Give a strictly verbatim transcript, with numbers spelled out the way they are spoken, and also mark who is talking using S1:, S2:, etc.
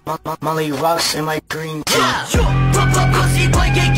S1: Molly rocks in my green tea.
S2: Yeah. Pussy boy,